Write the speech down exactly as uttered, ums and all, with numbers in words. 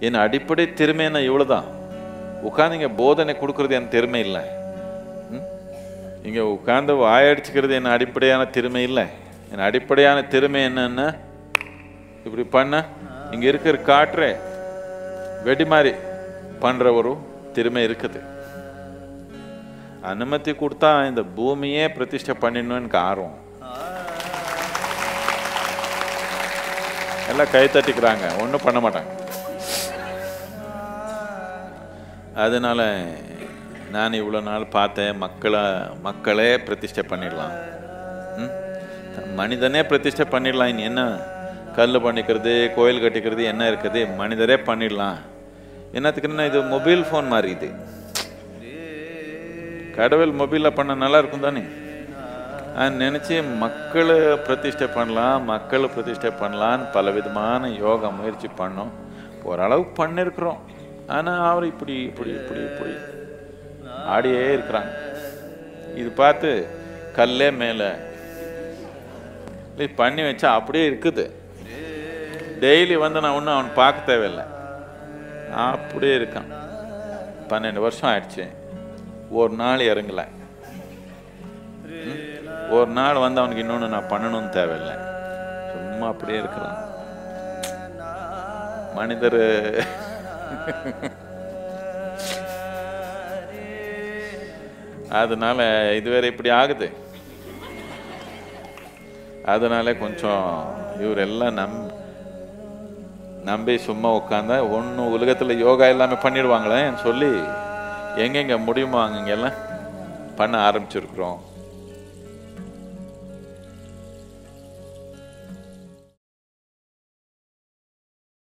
என் அடிப்படை திறமை என்ன இவ்வளவுதான். உட்காந்து இங்க போதனை கொடுக்கறது என் திறமை இல்லை. இங்க உட்காந்து வாயடிச்சுக்கிறது என் அடிப்படையான திறமை இல்லை. என் அடிப்படையான திறமை என்னன்னா இப்படி பண்ண இங்க இருக்கிற காற்றை வெடி மாதிரி பண்ற ஒரு திறமை இருக்குது. அனுமதி கொடுத்தா இந்த பூமியே பிரதிஷ்டை பண்ணிடணும் எனக்கு ஆர்வம். எல்லாம் கை தட்டிக்கிறாங்க, ஒன்றும் பண்ண மாட்டாங்க. அதனால நான் இவ்வளோ நாள் பார்த்தேன், மக்களை மக்களே பிரதிஷ்டை பண்ணிடலாம், மனிதனே பிரதிஷ்டை பண்ணிடலாம். இனி என்ன கல் பண்ணிக்கிறது, கோயில் கட்டிக்கிறது என்ன இருக்குது, மனிதரே பண்ணிடலாம். என்னத்துக்குன்னா இது மொபைல் ஃபோன் மாதிரி. இது கடவுள் மொபைலில் பண்ண நல்லா இருக்கும் தானே. நினச்சி மக்களை பிரதிஷ்டை பண்ணலாம், மக்களை பிரதிஷ்டை பண்ணலான்னு பல விதமான யோகா முயற்சி பண்ணோம். ஓரளவுக்கு பண்ணிருக்கிறோம். ஆனால் அவர் இப்படி இப்படி இப்படி இப்படி ஆடியே இருக்கிறாங்க. இது பார்த்து கல்லே மேலே பண்ணி வச்சா அப்படியே இருக்குது. டெய்லி வந்து நான் ஒன்றும் அவன் பார்க்க தேவையில்லை, அப்படியே இருக்கான். பன்னெண்டு வருஷம் ஆயிடுச்சு, ஒரு நாள் இறங்கல. ஒரு நாள் வந்து அவனுக்கு இன்னொன்று நான் பண்ணணும்னு தேவையில்லை, சும்மா அப்படியே இருக்கிறான். மனிதர் அதனால இதுவேற இப்படி ஆகுது. அதனால கொஞ்சம் இவர் எல்லாம் நம் நம்பி சும்மா உட்காந்தா ஒன்றும் உலகத்தில் யோகா எல்லாமே பண்ணிடுவாங்களேன்னு சொல்லி எங்கெங்க முடியுமோ அங்கெல்லாம் பண்ண ஆரம்பிச்சிருக்கிறோம்.